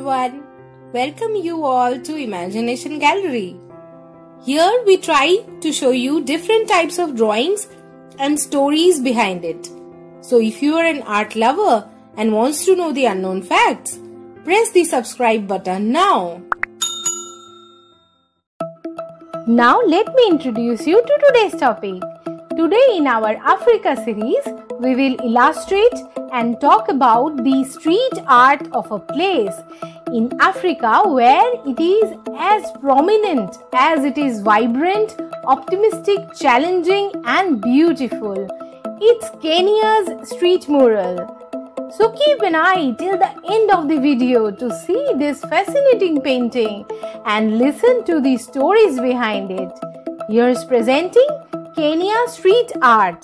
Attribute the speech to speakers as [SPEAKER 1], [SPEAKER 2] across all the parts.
[SPEAKER 1] everyone. Welcome you all to Imagination Gallery. Here we try to show you different types of drawings and stories behind it. So if you are an art lover and wants to know the unknown facts, press the subscribe button now.
[SPEAKER 2] Now let me introduce you to today's topic. Today in our Africa series, we will illustrate and talk about the street art of a place in Africa where it is as prominent as it is vibrant, optimistic, challenging and beautiful. It's Kenya's street mural. So keep an eye till the end of the video to see this fascinating painting and listen to the stories behind it. Here's presenting Kenya street art.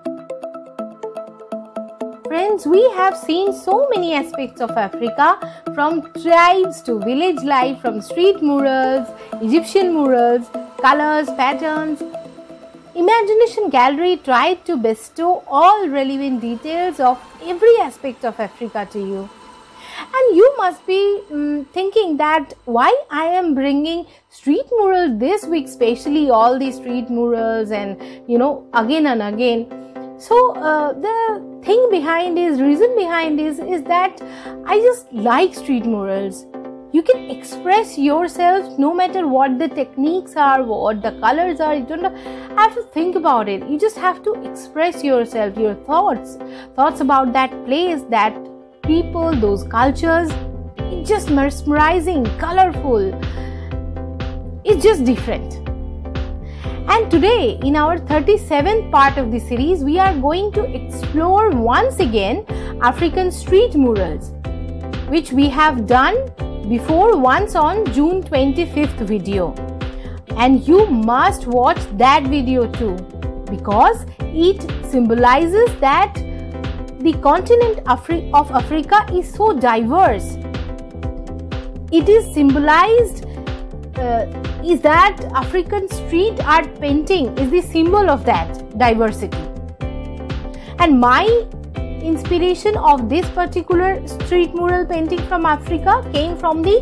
[SPEAKER 2] Friends, we have seen so many aspects of Africa, from tribes to village life, from street murals, Egyptian murals, colors, patterns. Imagination Gallery tried to bestow all relevant details of every aspect of Africa to you. And you must be thinking that why I am bringing street murals this week, especially all these street murals and again and again. So the reason behind this is that I just like street murals. You can express yourself no matter what the techniques are, what the colors are. You don't have to think about it. You just have to express yourself, your thoughts about that place, that people, those cultures. It's just mesmerizing, colorful. It's just different. And today, in our 37th part of the series, we are going to explore once again African street murals, which we have done before once on June 25th video. And you must watch that video too, because it symbolizes that the continent of Africa is so diverse. It is symbolized is that African street art painting is the symbol of that diversity. And my inspiration of this particular street mural painting from Africa came from the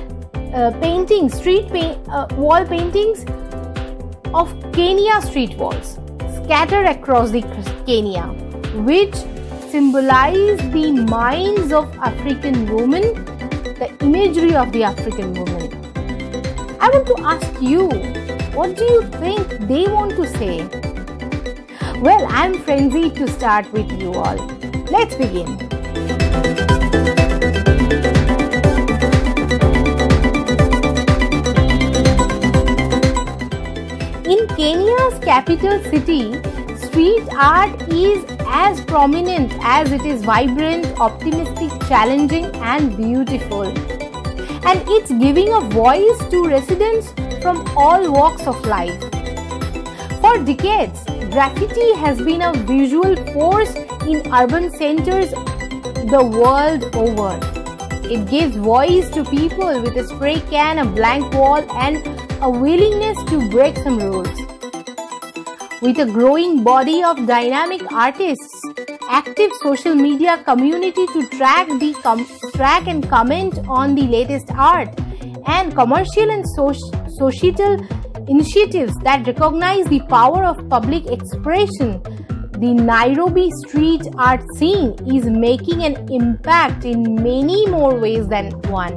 [SPEAKER 2] wall paintings of Kenya street walls scattered across the Kenya, which symbolize the minds of African women, the imagery of the African woman. I want to ask you, what do you think they want to say? Well, I'm frenzied to start with you all. Let's begin. In Kenya's capital city, street art is as prominent as it is vibrant, optimistic, challenging and beautiful. And it's giving a voice to residents from all walks of life. For decades, graffiti has been a visual force in urban centers the world over. It gives voice to people with a spray can, a blank wall and a willingness to break some rules. With a growing body of dynamic artists, active social media community to track and comment on the latest art, and commercial and societal initiatives that recognize the power of public expression, the Nairobi street art scene is making an impact in many more ways than one.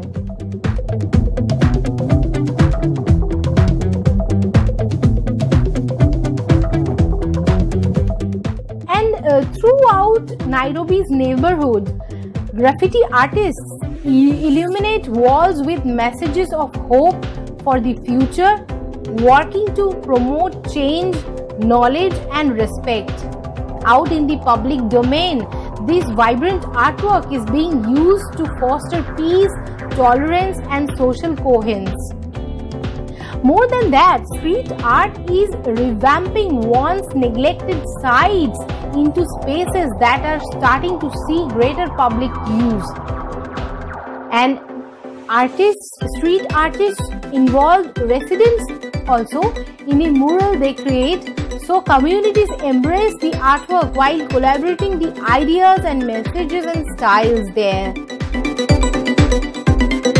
[SPEAKER 2] Throughout Nairobi's neighborhood, graffiti artists illuminate walls with messages of hope for the future, working to promote change, knowledge and respect. Out in the public domain, this vibrant artwork is being used to foster peace, tolerance and social coherence. More than that, street art is revamping once neglected sites into spaces that are starting to see greater public use. And street artists involve residents also in a mural they create, so communities embrace the artwork while collaborating the ideas and messages and styles there.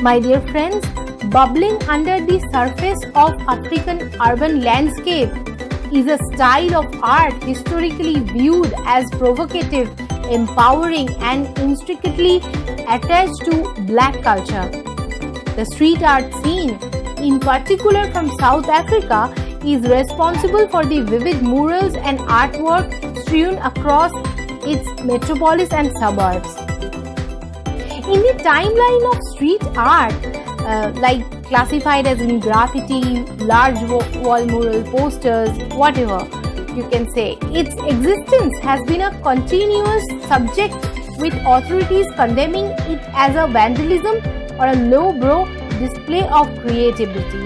[SPEAKER 2] My dear friends, bubbling under the surface of African urban landscape is a style of art historically viewed as provocative, empowering, and intricately attached to Black culture. The street art scene, in particular from South Africa, is responsible for the vivid murals and artwork strewn across its metropolis and suburbs. In the timeline of street art, like classified as in graffiti, large wall mural posters, whatever you can say, its existence has been a continuous subject, with authorities condemning it as a vandalism or a lowbrow display of creativity.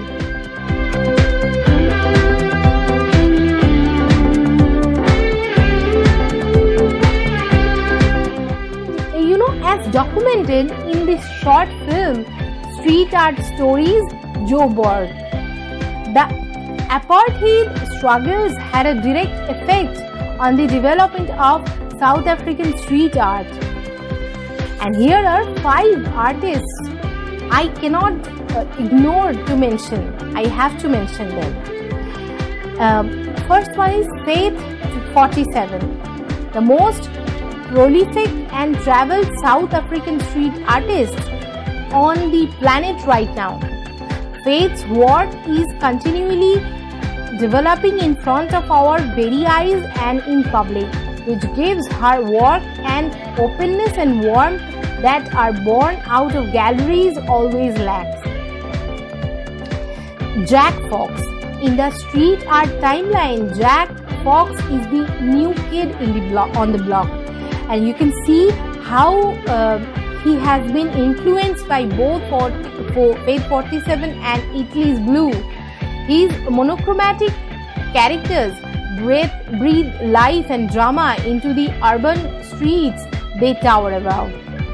[SPEAKER 2] As documented in this short film, Street Art Stories, Joburg, the apartheid struggles had a direct effect on the development of South African street art. And here are 5 artists I cannot ignore to mention. I have to mention them. First one is Faith 47, the most prolific and traveled South African street artist on the planet right now. Faith's work is continually developing in front of our very eyes and in public, which gives her work an openness and warmth that are born out of galleries always lacks. Jack Fox. In the street art timeline, Jack Fox is the new kid on the block. And you can see how he has been influenced by both Faith 47 and Italy's Blue. His monochromatic characters breathe life and drama into the urban streets they tower above.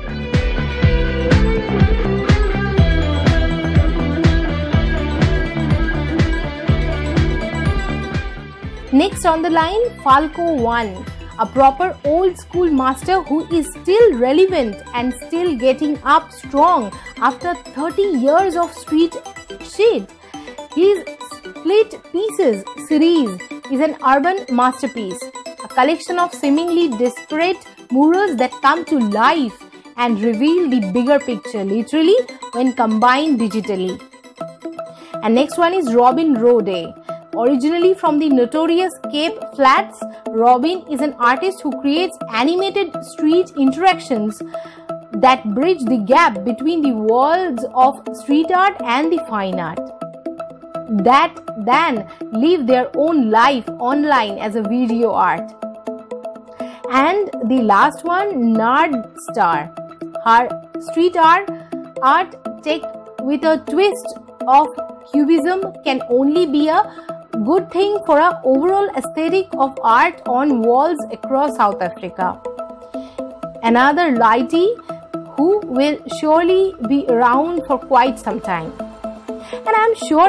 [SPEAKER 2] Next on the line, Falco 1. A proper old school master who is still relevant and still getting up strong after 30 years of street shit. His Split Pieces series is an urban masterpiece, a collection of seemingly disparate murals that come to life and reveal the bigger picture literally when combined digitally. And next one is Robin Rode. Originally from the notorious Cape Flats, Robin is an artist who creates animated street interactions that bridge the gap between the worlds of street art and the fine art, that then live their own life online as a video art. And the last one, Nard Star. Her street art take with a twist of cubism can only be a good thing for an overall aesthetic of art on walls across South Africa. Another lighty who will surely be around for quite some time. And I'm sure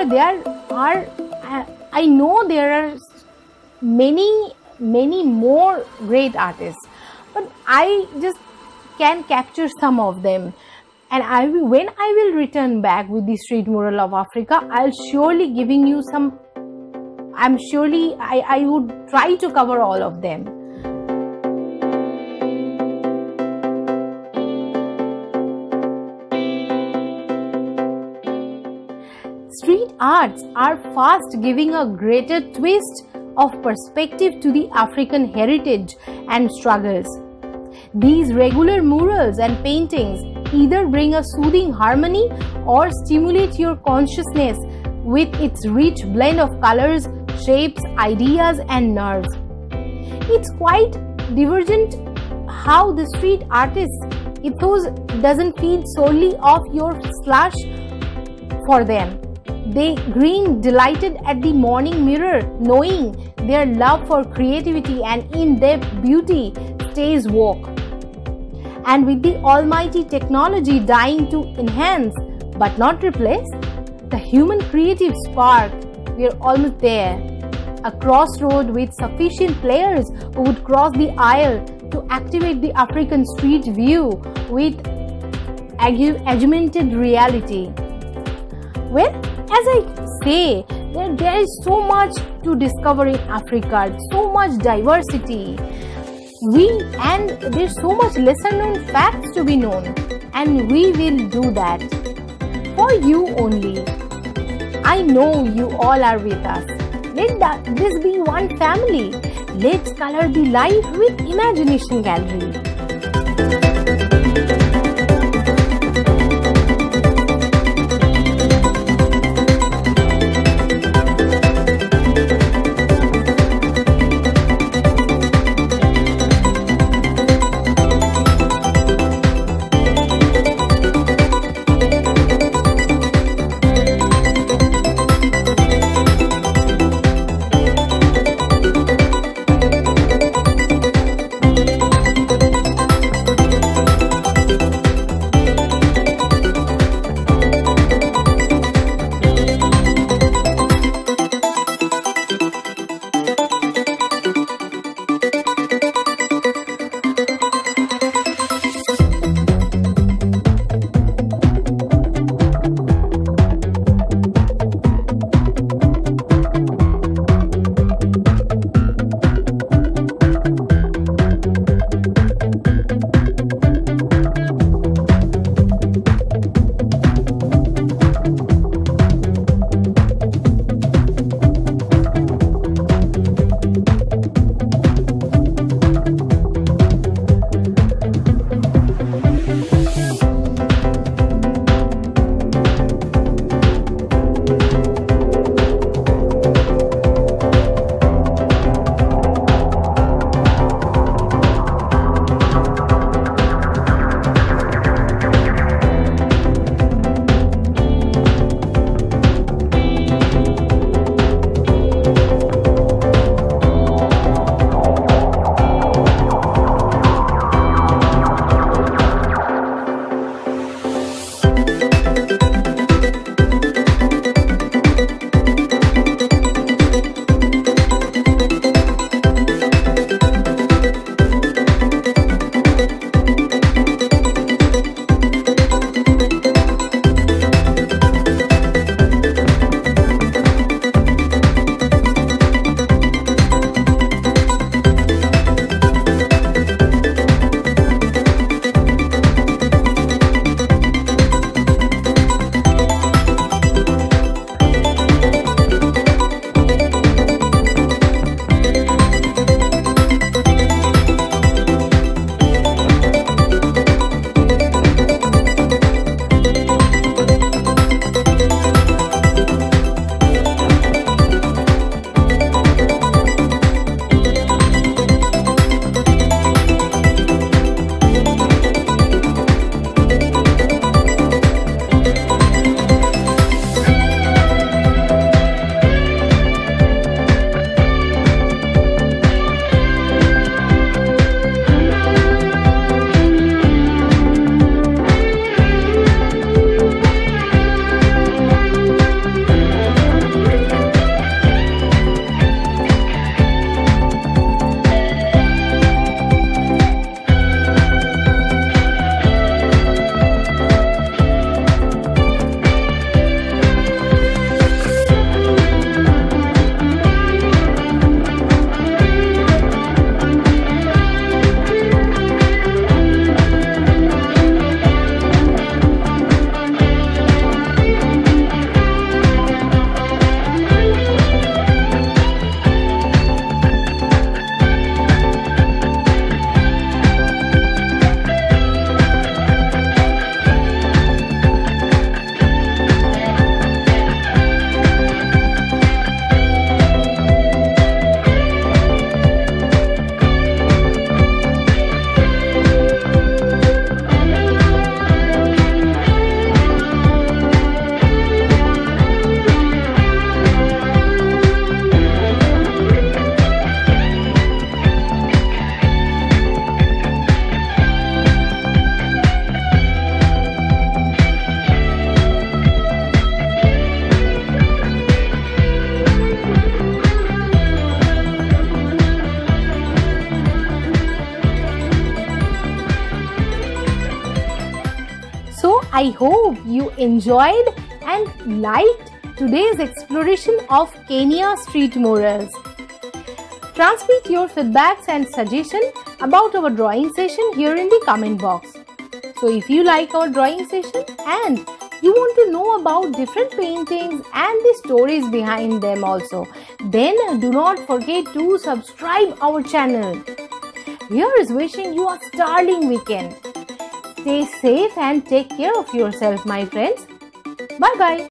[SPEAKER 2] I know there are many more great artists, but I just can capture some of them. And when I will return back with the street mural of Africa, I'll surely giving you some. I would try to cover all of them. Street arts are fast giving a greater twist of perspective to the African heritage and struggles. These regular murals and paintings either bring a soothing harmony or stimulate your consciousness with its rich blend of colors, shapes, ideas, and nerves. It's quite divergent how the street artist's ethos doesn't feed solely off your slush for them. They grin delighted at the morning mirror, knowing their love for creativity and in-depth beauty stays woke. And with the almighty technology dying to enhance but not replace the human creative spark, we are almost there. A crossroad with sufficient players who would cross the aisle to activate the African street view with augmented reality. Well, as I say, there is so much to discover in Africa, so much diversity. And there's so much lesser known facts to be known, and we will do that for you only. I know you all are with us. Let this be one family. Let's color the life with Imagination Gallery. I hope you enjoyed and liked today's exploration of Kenya street murals. Transmit your feedbacks and suggestions about our drawing session here in the comment box. So if you like our drawing session and you want to know about different paintings and the stories behind them also, then do not forget to subscribe our channel. Here is wishing you a sterling weekend. Stay safe and take care of yourself, my friends. Bye bye.